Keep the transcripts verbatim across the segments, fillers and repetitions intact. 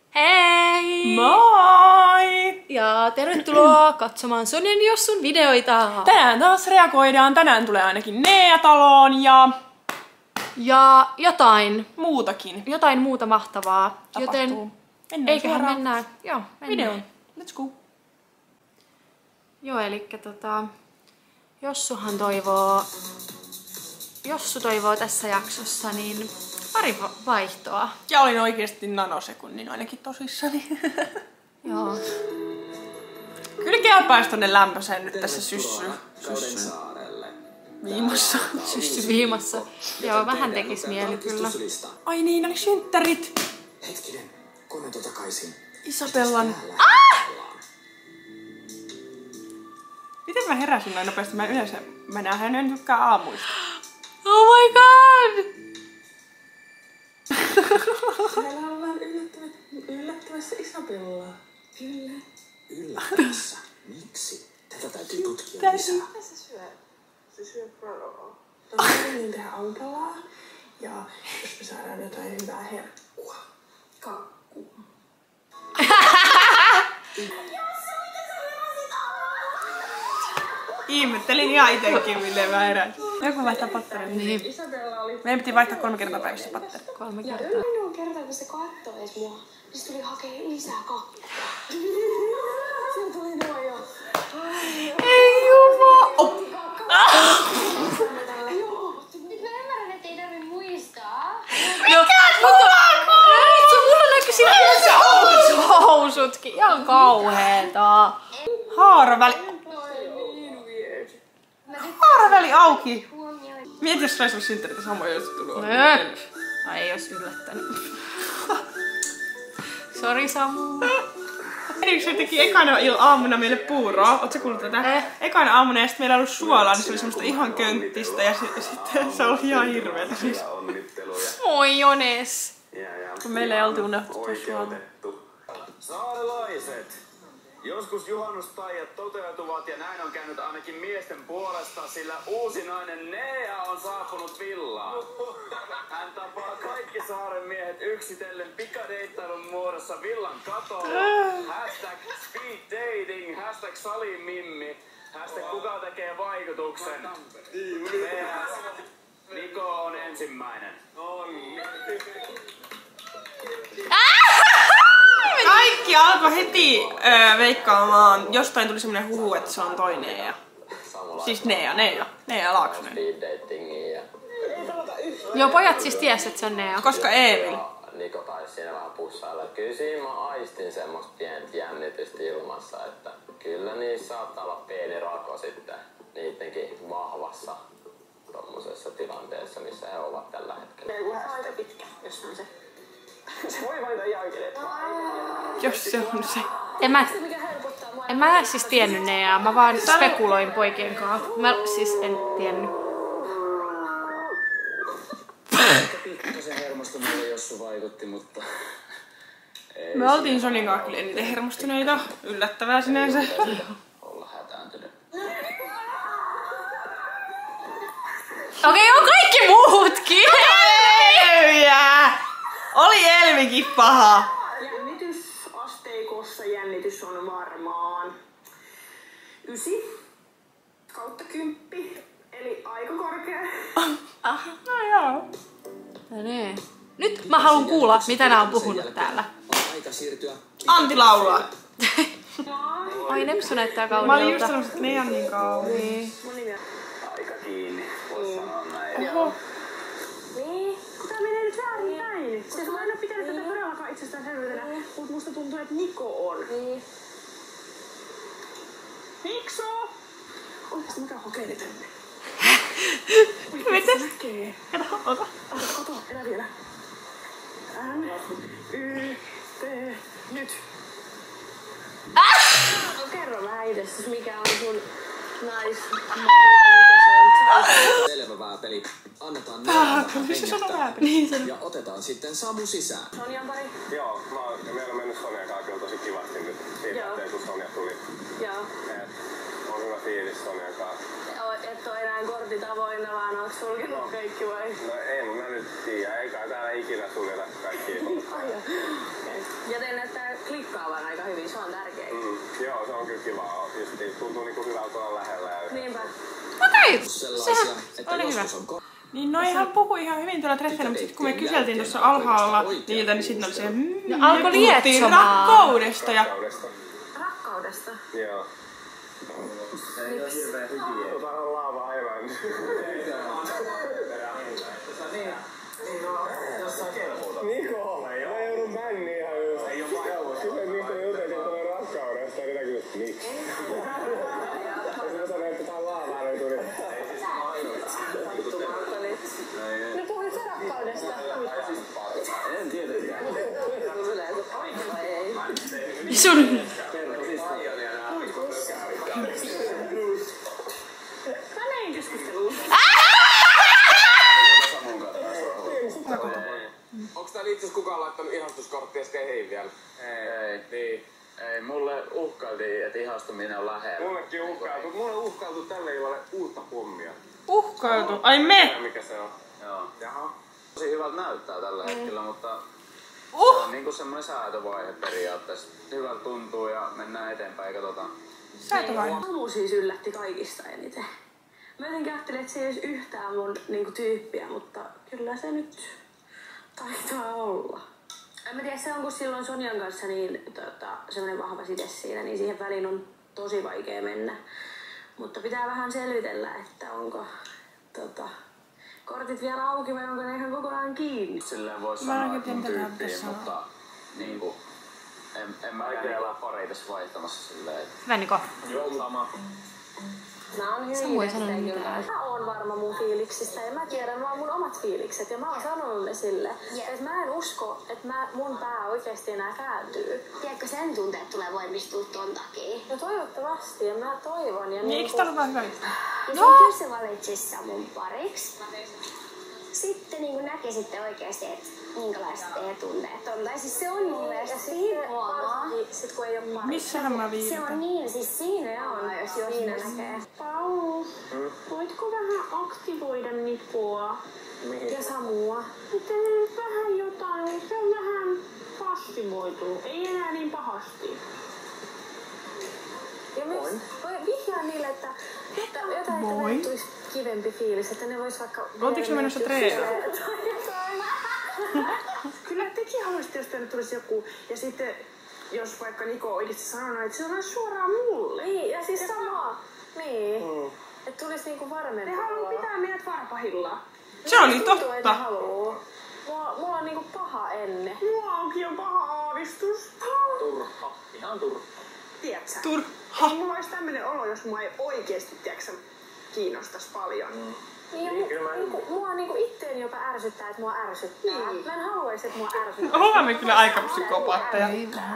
Hei! Moi! Ja tervetuloa katsomaan Sonjan Jossun videoita! Tänään taas reagoidaan. Tänään tulee ainakin Nea-taloon ja... Ja jotain. Muutakin. Jotain muuta mahtavaa. Tapahtuu. Joten Mennään eiköhän suoraan mennään. Joo, mennään. videoon. Let's go. Joo, eli tota... Jossuhan toivoo... Jossu toivoo tässä jaksossa niin pari vaihtoa. Ja olin oikeesti nanosekunnin ainakin tosissani. Joo. Kyllä kelpaisi tonne lämpöiseen nyt tässä syssy. Syssy. Viimassa. Syssy viimassa. Joo, vähän tekis mieli kyllä. Ai niin, oli synttärit. Hetkinen, komento takaisin. Isabellan. Ah! Miten mä heräsin noin nopeasti? Mä yleensä mä näen en tykkää aamuista. Oh my god! Meillä ollaan yllättävät, yllättävässä Isabellaa. Kyllä. Yllättävässä? Miksi? Tätä täytyy tutkia lisää. Mitä se syö? Se syö proloa. Toinen niin tehdään aamupalaa. Ja jos me saadaan jotain hyvää herkkua. Kakkua. Ihmettelin ihan itekin, milleen mä heräsin. Joku vaihtaa patteria. Niin, Isabella oli... Meidän piti vaihtaa kolme kertaa päivässä patteri. kolme Ja kertaa. ainoa kerta, kun se kattoi edes mua, niin se tuli hakee lisää kakkua. Se tuli nuo jo. Ei jumala! Oh. Nyt mä ymmärrän, ettei tarvi muistaa. Mikä vittu, mulla näkyy siinä ihan housutkin. Ihan kauheeta. Haaraväli. Haaraväli auki. Mieti, jos saisi olla synttärit samoja, jos tullut. Nö. Ai ei ois yllättänyt. Sori Samu. Eikö se teki ekana il- aamuna meille puuroa? Ootko kuullut tätä? Eh. Ekana aamuna ja sitten meillä ei ollut suolaa, niin se oli semmoista ihan könttistä ja si- sitten se oli ihan hirveetä. Siis, Moi Jones. kun meillä ei oltu unohtu tuo suolaa. Saarelaiset! Joskus juhannustaijat toteutuvat ja näin on käynyt ainakin miesten puolesta, sillä uusi nainen Nea on saapunut villaan. Hän tapaa kaikki saaren miehet yksitellen pikadeittailun muodossa villan katolla. Hashtag speed dating, hashtag salimimmi, hashtag kuka tekee vaikutuksen. P S. Niko on ensimmäinen. Kaikki alkoi heti öö, veikkaamaan. Jostain tuli semmonen huhu, että se on toinen ja... Siis Nea, Nea. Nea Laaksonen. Joo, pojat siis ties, että se on Nea. Koska Emil. Niko taisi siinä vähän pussailla. Kyllä siinä mä aistin semmoista pientä jännitystä ilmassa, että kyllä niissä saattaa olla pieni rako sitten niidenkin vahvassa tommosessa tilanteessa, missä he ovat tällä hetkellä. Aika pitkä, jos on se. Se voi valita ihan kenet. Jos se on se. En mä, en mä siis tiennyt Neaa, mä vaan spekuloin poikien kanssa. Mä siis en tiennyt. Pikkasen hermostuneelle Jossu vaikutti, mutta... Ei Me oltiin Sonin kanssa kyllä eniten hermostuneita. Yllättävää sinänsä. olla hätääntynyt. Okei, on kaikki muutkin! Elviä! Oli Elvikin paha. Jännitysasteikossa jännitys on varmaan ysi kautta kymppi, eli aika korkea. No joo. No niin. Nyt mä haluan kuulla, mitä nää on puhunut täällä. On aika siirtyä... Antti laulaa. Oi, Nepsu näyttää Mä olin kauniilta. just sanonut, että ne on niin kaunis. Mun nimi on... Aika kiinni, vois sanoa näin. Oho. Niin, kun tää menee nyt väärin päin. Koska mä en oo pitänyt tätä todellakaan itsestäänselvyytenä, mut musta tuntuu, että Niko on. Niin. Mikso! Oikeesti mikä kokeili tänne? Mites? Näkee. Kato, ota. Ota, kato, enää vielä. N, Y, T, nyt. No kerro vähän itse, mikä on sun nais... Selvä vääpeli. Annetaan Ah, Nealle kyllä se sanoo hengähtää. vääpeli. Niin sanoo. Ja otetaan sitten Samu sisään. Sonjan pari. Joo, mä oon, meillä on mennyt Sonjan kanssa kyllä tosi kivasti nyt siitä, Joo. että kun Sonja tuli. Joo. Et on hyvä fiilis Sonjan kanssa. Et oo enää kortit avoinna, vaan oot sulkenut kaikki vai? No en mä nyt tiedä, ei kai täällä ikinä suljeta kaikki. Ai joo. Okay. Ja teille näyttää klikkaavan aika hyvin, se on tärkeää. Mm, joo, se on kyllä kivaa. Just tuntuu niinku hyvältä olla lähellä. Ja... Niinpä. Okei, Sellaisia, sehän että oli hyvä. joskus on ko- Niin noihan puhui ihan hyvin tuolla treffeillä, mutta sit kun me kyseltiin tuossa alhaalla niiltä, niin sitten oli se mm, No, alkoi me puhuttiin lietsomaan. rakkaudesta ja... Rakkaudesta. Rakkaudesta. Joo. Ei oo hirveen hygieniä. Ota on laava aivan. Niko, mä joudun bänniin ihan just. Ei oo vaihtoehto. Kyllä niistä juteltiin tuolla rakkaudesta, niin näkyy, että miksi. Ja mä sanoin, että tää on laavaa, niin tuli. No puhuit sä rakkaudesta? En tietenkään. Sun... Mä näin keskustelua. Onks täällä itse kukaan laittanut ihastuskorttia skeihin vielä? Ei. Niin. Ei, mulle uhkailtiin, että ihastuminen on lähellä. Mullekin uhkailtu. Mulle on uhkailtu tälle illalle uutta pommia. Uhkailtu. Ai me! Mikä se on? Joo. Jaha. Tosi hyvältä näyttää tällä hetkellä, mutta Uh! se on niinku semmoinen säätövaihe periaatteessa. Hyvältä tuntuu ja mennään eteenpäin ja katsotaan. Säätövaihe. Samu siis yllätti kaikista eniten. Mä jotenkin ajattelin, että se ei olisi yhtään mun niinku, tyyppiä, mutta kyllä se nyt taitaa olla. En mä tiedä, se on kun silloin Sonjan kanssa niin tota, semmoinen vahva side siinä, niin siihen väliin on tosi vaikea mennä. Mutta pitää vähän selvitellä, että onko tota, kortit vielä auki vai onko ne ihan kokonaan kiinni. Silleen vois Mä en sanoa, oikein että mun tiedä, mitä tyyppiin, sanoa. mutta niinku... En, en mä oikein elää pareja tässä vaihtamassa silleen, että... Hyvä Niko. Joo, sama. Mä oon Samu ei hyvin sanonut kyllä. mitään. Mä oon varma mun fiiliksistä ja mä tiedän vaan mun omat fiilikset ja mä oon sanonut ne sille. Yeah. Että mä en usko, että mä, mun pää oikeesti enää kääntyy. Tiedätkö, sen tunteet tulee voimistua ton takia. No toivottavasti ja mä toivon. Ja Niin eikö tää ollut vaan hyvä juttu? Ja no. Jos se valitsisi mun pariksi, sitten niin näkisitte oikeasti, että minkälaiset teidän tunteet on. Tai siis se on mun mielestä siinä huomaa. Sit kun ei oo pari. Missähän mä Se viitan? on niin, siis siinä on, jos jos Siinä jos- näkee. Paul, voitko vähän aktivoida Nikoa ja Samua? Teet vähän jotain, se on vähän passivoitu. Ei enää niin pahasti. Ja myös voi vihjaa niille, että että jotain, että Moi. meille tulisi kivempi fiilis, että ne vois vaikka... Oltiinko me menossa treenaan? Kyllä tekin haluaisitte, jos tänne tulisi joku. Ja sitten, jos vaikka Niko oikeasti sanoo, että se on suoraan mulle. Niin, ja siis sama. Niin. Mm. Että tulisi niinku Ne varmempaa. haluaa pitää meidät varpahilla. Se oli Tuntuu, että totta. haluu. Mulla, mulla on niinku paha ennen. Mulla onkin jo paha aavistus. Turha. Ihan turha. Tiedätkö? Turha. Mulla olisi tämmönen olo, jos mua ei oikeesti, tiedätkö, kiinnostais paljon. Mm. Niin, ja mu, niinku, mua niinku itteeni jopa ärsyttää, että mua ärsyttää. Niin. Mä en haluaisi, että mua ärsyttää. Olemme kyllä aika psykopaatteja.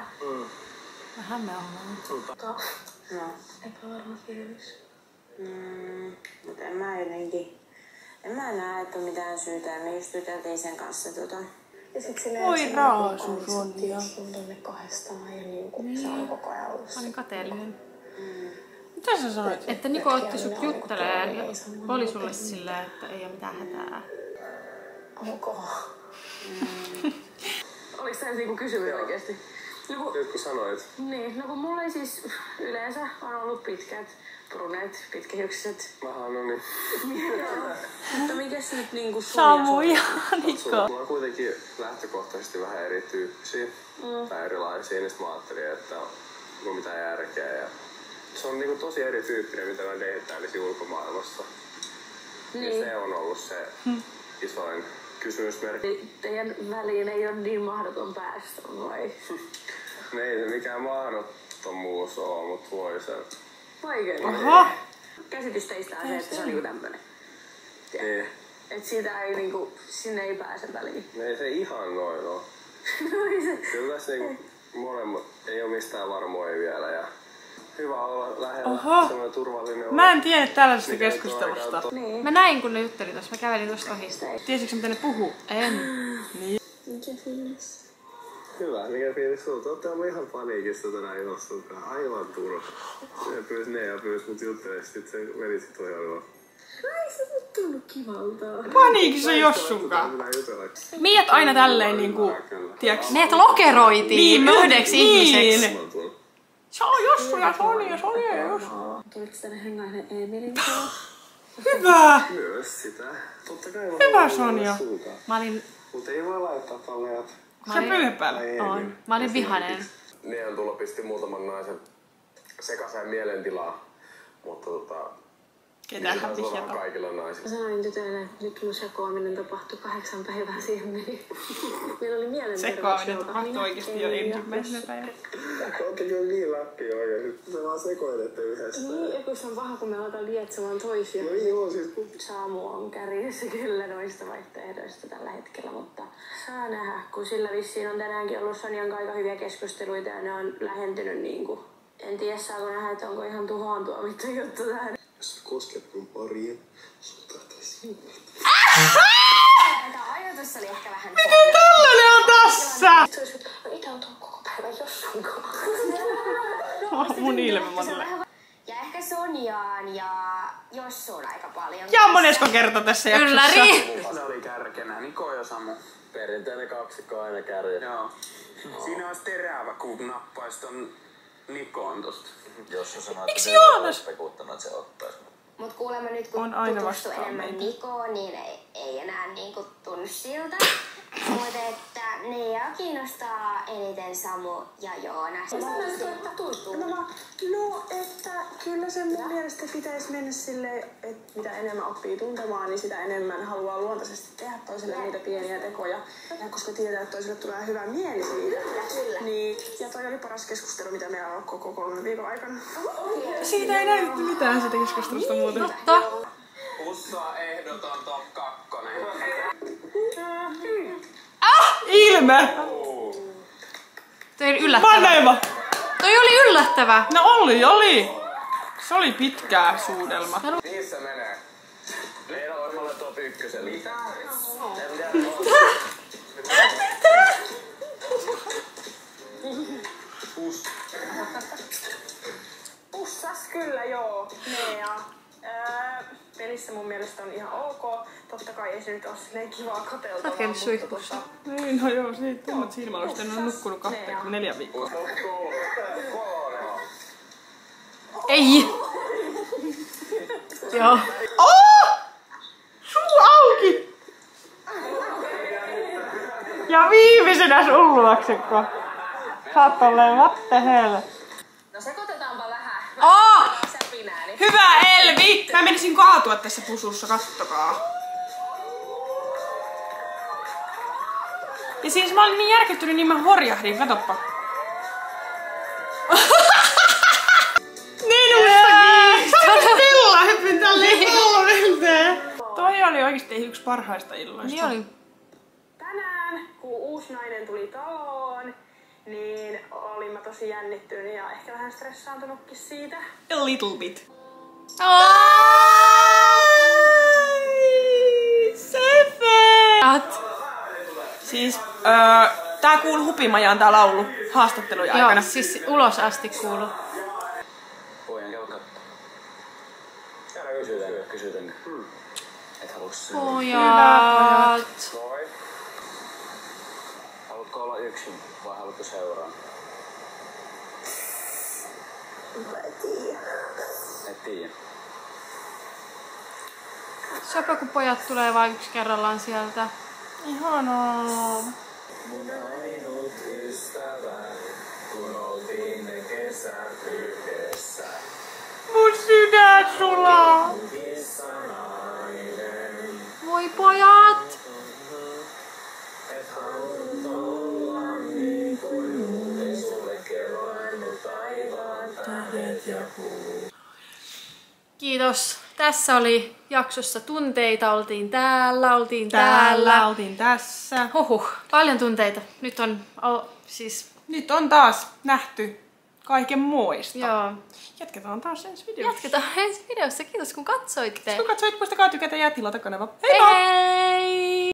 Vähän me ollaan. No, Epävarma fiilis. mm, mutta en mä jotenkin... En mä näe, että on mitään syytä. Me just juteltiin sen kanssa tota... Ja sit silleen... Oi se raasu, niinku Ronja. sun tonne kahdestaan ja niinku niin. Se on koko ajan ollut. Mä olin kateellinen. Mitä sä sanoit? Että Niko otti sut jutteleen ja oli sulle silleen, että ei oo mitään hätää. Onko? Mm. Oliks tää niinku kysymys oikeesti? No, kun, Nyt kun sanoit. niin, no kun mulla ei siis yleensä on ollut pitkät bruneet, pitkähiukset. Aha, no niin. Mutta mikäs nyt niinku sun Samu ja ja Mulla Niko. on kuitenkin lähtökohtaisesti vähän erityyppisiä Mm. tai erilaisia, niin sit mä ajattelin, että ei ole mitään järkeä. Ja se on niinku tosi erityyppinen, mitä mä deittailisin ulkomaailmassa. Niin. Ja se on ollut se isoin kysymysmerkki. Teidän väliin ei ole niin mahdoton päästä, vai? No ei se mikään mahdottomuus oo, mut voi se. Oikein. Oho. Käsitys teistä on se, että se on niinku tämmönen. Ei, Et siitä ei niinku, sinne ei pääse väliin. ei se ihan noin oo. No ei se. Kyllä tässä niinku molemmat ei oo mistään varmoja vielä ja hyvä olla lähellä. Oho. Semmoinen turvallinen Mä en olo. tiedä tällaisesta Mikä keskustelusta. tuo Niin. Mä näin kun ne jutteli tossa, mä kävelin tosta ohi. Tiesitkö mitä ne puhuu? En. Niin. Mikä fiilis? Hyvä, mikä fiilis sulta? Ootte ollut ihan paniikissa tänään ilossa sunkaan. Aivan turha. Se pyysi ne ja pyysi mut juttelemaan, sit se meni sit ihan hyvä. Ai se nyt tunnu kivalta. Paniikissa Jossunkaan. Miet aina tälleen niinku, tiiäks? Ne lokeroitiin Niin, yhdeksi niin. ihmiseksi. Se on Jossu ja Soni ja Soni ja Jossu. Tuliko tänne hengailen Emilin kanssa? Hyvä! Myös sitä. Totta kai mä Hyvä Sonja. Mä olin... Mut ei voi laittaa palleat. Se pyyhpäällä. On. Mä olin vihainen. Niiden tulla pisti muutaman naisen sekaiseen mielentilaan, mutta tota... Ketähän se on vihjata. kaikilla naisilla. Mä sanoin tytöille, että nyt mun sekoaminen tapahtui kahdeksan päivää siihen meni. Meillä oli mielenterveys. Sekoaminen tapahtui oikeesti jo ensimmäisenä päivänä. Ootte kyllä niin läppi oikeesti. Se vaan sekoilette yhdessä. Niin, ja kun se on paha, kun me aletaan lietsomaan toisia. No joo, siis Saamu on kärjessä kyllä noista vaihtoehdoista tällä hetkellä, mutta saa nähdä, kun sillä vissiin on tänäänkin ollut Sonjan kanssa aika hyviä keskusteluita ja ne on lähentynyt niinku. En tiedä, saako nähdä, että onko ihan tuhoon tuomittu juttu tähän. jos sä kosket mun pariin, sun tahtaisi. Tämä ajatus oli ehkä vähän... Miten tällainen on tässä? No itä on tullut koko päivän Jossun kanssa. Mun ilme monelle. Ja ehkä Sonjaan ja Jossuun aika paljon. Ja monesko kerta tässä jaksossa? Ylläri! Se oli kärkenä, Niko ja Samu. Perinteinen kaksikko aina kärjessä. Joo. Siinä olisi terävä, kun nappaisi ton Nikoon tosta. Jos sä sanoit, Miksi että Joonas? pekuttanut, että se ottaisi. Mut kuulemma nyt kun On aina tutustuu vastaan enemmän meitä. Nikoon, niin ei, ei enää niinku tunnu siltä. Mutta että Nea kiinnostaa eniten Samu ja Joonas. No, mä- no, että kyllä se mun mielestä pitäisi mennä silleen, että mitä enemmän oppii tuntemaan, niin sitä enemmän haluaa luontaisesti tehdä toiselle niitä pieniä tekoja. Ja koska tietää, että toiselle tulee hyvä mieli siitä. Niin, ja toi oli paras keskustelu, mitä meillä on ollut koko kolmen viikon aikana. Siitä ei näytetty mitään sitä keskustelusta muuten. Totta. Ussa ehdoton top kakkonen. Ilme! Toi oli yllättävää. Maneva! Toi oli yllättävää. No oli, oli. Se oli pitkä suudelma. Mihin se menee? Meidän olisi mulle top ykkösellä. Mitä? Pussas kyllä joo, Nea. Öö, pelissä mun mielestä on ihan ok. Totta kai ei se nyt ole silleen kivaa katseltavaa. Sä oot käynyt suihkussa. Niin, no joo, siitä tummat silmälasit. En ole nukkunut kaksikymmentäneljä viikkoa. Ei! Joo. Oh! Suu auki! Ja viimeisenä sullaksekko. Sä oot tolleen, what the hell? No sekoitetaanpa vähän. Oh! Säpinää, niin Hyvä Elvi! Mä menisin kaatua tässä pusussa, kattokaa. Ja siis mä olin niin järkyttynyt, niin mä horjahdin, katoppa. Minustakin! Sä olet Bella hyppyn tälleen polvelteen. Toi oli oikeesti yksi parhaista illoista. Niin oli. Tänään, kun uusi nainen tuli taloon, niin olin mä tosi jännittynyt ja ehkä vähän stressaantunutkin siitä. A little bit. Ai, Seven! Siis, öö, tää kuuluu Hupimajaan tää laulu haastattelujen joo, aikana. siis ulos asti kuulu. Pojan käy kattoo. Käydään kysytäänkö? Kysytäänkö? Hmm. Et haluuks sinä? Pojat. Moi. Haluatko olla yksin vai haluatko seuraa? Mä en tiedä. Et tiedä. Sopa kun pojat tulee vaan yksi kerrallaan sieltä. Ihanaa. Mun ainut ystävä, kun oltiin ne kesät yhdessä. Mun sydän sulaa. Voi pojat! Et halunnut olla niin kuin muut, ei sulle kelvannut taivaan tähdet ja kuut. Kiitos. Tässä oli jaksossa tunteita. Oltiin täällä, oltiin Täällä, täällä. oltiin tässä. Huhhuh, paljon tunteita. Nyt on o, siis, Nyt on taas nähty kaiken muista. joo. Jatketaan taas ensi videossa. Jatketaan ensi videossa. Kiitos kun katsoitte. Kun katsoit, muistakaa tykätä ja tilata kanava. Hei hei!